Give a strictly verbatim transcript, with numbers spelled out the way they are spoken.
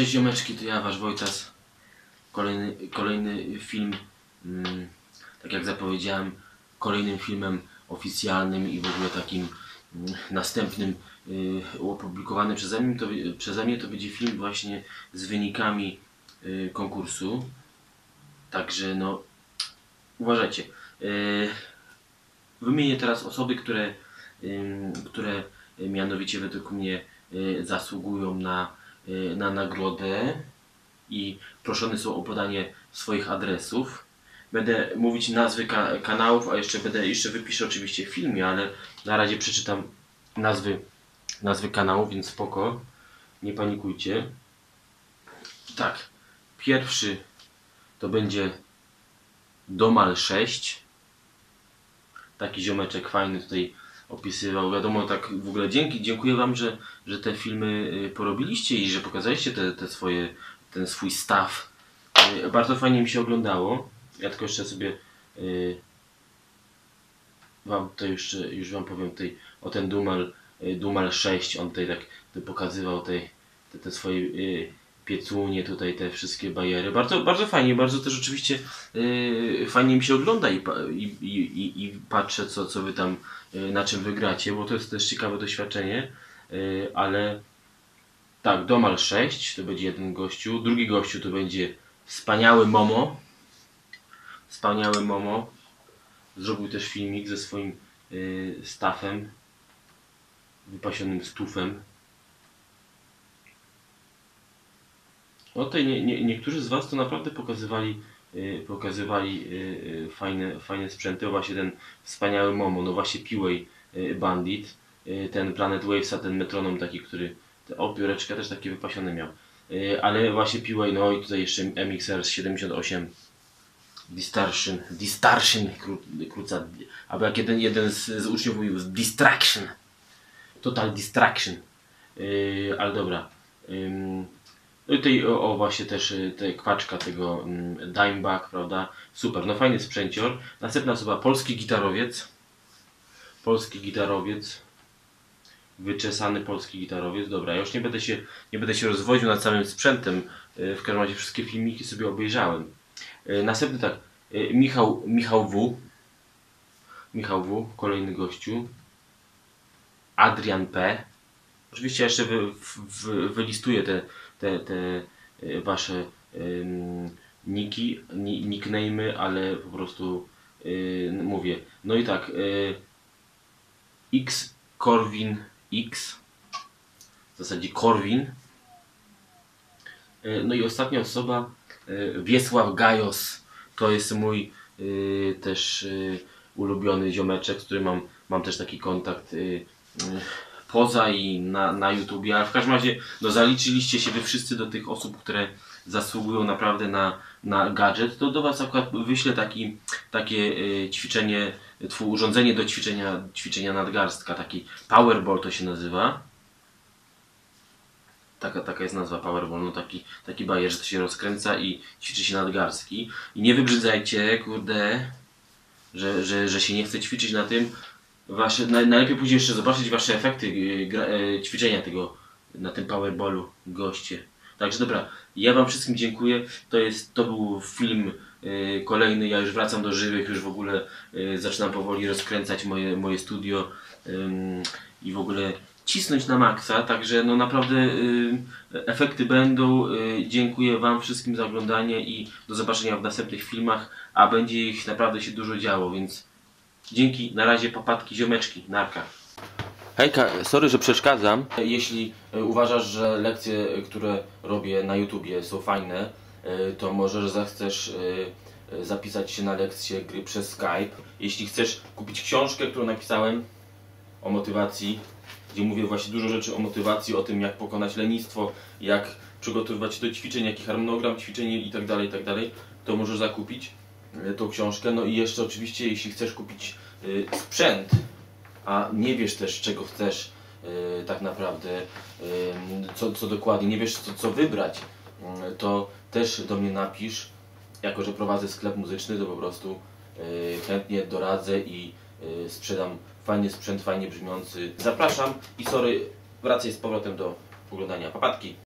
Cześć ziomeczki, to ja wasz Wojtas. Kolejny, kolejny film, hmm, tak jak zapowiedziałem, kolejnym filmem oficjalnym i w ogóle takim hmm, następnym yy, opublikowanym przeze mnie, to, przeze mnie to będzie film właśnie z wynikami yy, konkursu. Także no, uważajcie. Yy, wymienię teraz osoby, które, yy, które mianowicie według mnie yy, zasługują na na nagrodę i proszone są o podanie swoich adresów. Będę mówić nazwy ka kanałów, a jeszcze będę jeszcze wypiszę oczywiście w filmie, ale na razie przeczytam nazwy, nazwy kanałów, więc spoko, nie panikujcie. Tak, pierwszy to będzie Domal sześć. Taki ziomeczek fajny tutaj opisywał. Wiadomo, tak w ogóle dzięki, dziękuję wam, że, że te filmy porobiliście i że pokazaliście te, te swoje, ten swój staw. Bardzo fajnie mi się oglądało. Ja tylko jeszcze sobie yy, wam to jeszcze już wam powiem tutaj o ten Dumal, Dumal sześć. On tutaj tak tutaj pokazywał tej, te, te swoje yy, piecunie, tutaj te wszystkie bajery. Bardzo, bardzo fajnie, bardzo też oczywiście yy, fajnie mi się ogląda i, i, i, i patrzę co, co wy tam, yy, na czym wygracie, bo to jest też ciekawe doświadczenie, yy, ale tak, Domal sześć to będzie jeden gościu, drugi gościu to będzie Wspaniały Momo. Wspaniały Momo zrobił też filmik ze swoim yy, stafem, wypasionym stufem. No tutaj nie, nie, niektórzy z was to naprawdę pokazywali, yy, pokazywali yy, fajne, fajne sprzęty. O właśnie ten Wspaniały Momo, no właśnie P W A yy, Bandit, yy, ten Planet Wavesa, ten metronom taki, który, te, o pióreczka też takie wypasione miał. Yy, ale właśnie P W A, no i tutaj jeszcze M X R siedemdziesiąt osiem, Distortion, Distortion, kró, króca, albo jak jeden, jeden z, z uczniów mówił, Distraction, Total Distraction, yy, ale dobra. Yy, No i tutaj o, o właśnie też te kwaczka tego um, Dimebag, prawda? Super, no fajny sprzęcior. Następna osoba, polski gitarowiec. Polski gitarowiec. Wyczesany polski gitarowiec. Dobra, ja już nie będę się, nie będę się rozwodził nad samym sprzętem. W każdym razie wszystkie filmiki sobie obejrzałem. Następny tak, Michał, Michał W. Michał W, kolejny gościu. Adrian P. Oczywiście jeszcze wy, wy, wylistuję te, te, te wasze um, niki, ni, nickname'y, ale po prostu yy, mówię. No i tak, yy, X Corwin X, w zasadzie Corwin. Yy, no i ostatnia osoba, yy, Wiesław Gajos. To jest mój yy, też yy, ulubiony ziomeczek, z którym mam, mam też taki kontakt. Yy, yy, poza i na, na YouTubie, ale w każdym razie no, zaliczyliście się wy wszyscy do tych osób, które zasługują naprawdę na, na gadżet, to do was akurat wyślę taki, takie y, ćwiczenie, twój urządzenie do ćwiczenia, ćwiczenia nadgarstka, taki Powerball to się nazywa. Taka, taka jest nazwa Powerball, no taki, taki bajer, że to się rozkręca i ćwiczy się nadgarstki. I nie wybrzydzajcie, kurde, że, że, że się nie chce ćwiczyć na tym. Wasze, najlepiej później jeszcze zobaczyć wasze efekty gra, e, ćwiczenia tego na tym Powerballu, goście. Także dobra, ja wam wszystkim dziękuję. To jest, to był film e, kolejny. Ja już wracam do żywych, już w ogóle e, zaczynam powoli rozkręcać moje, moje studio e, i w ogóle cisnąć na maksa. Także no naprawdę e, efekty będą. E, dziękuję wam wszystkim za oglądanie i do zobaczenia w następnych filmach, a będzie ich naprawdę się dużo działo, więc dzięki, na razie, papatki, ziomeczki, narka. Hejka, sorry, że przeszkadzam. Jeśli uważasz, że lekcje, które robię na YouTubie są fajne, to może zechcesz zapisać się na lekcję gry przez Skype. Jeśli chcesz kupić książkę, którą napisałem o motywacji, gdzie mówię właśnie dużo rzeczy o motywacji, o tym jak pokonać lenistwo, jak przygotowywać się do ćwiczeń, jaki harmonogram ćwiczeń itd., itd., to możesz zakupić tą książkę. No i jeszcze oczywiście, jeśli chcesz kupić y, sprzęt, a nie wiesz też czego chcesz y, tak naprawdę, y, co, co dokładnie, nie wiesz co, co wybrać, y, to też do mnie napisz. Jako że prowadzę sklep muzyczny, to po prostu y, chętnie doradzę i y, sprzedam fajny sprzęt, fajnie brzmiący. Zapraszam i sorry, wracaj z powrotem do oglądania. Papatki!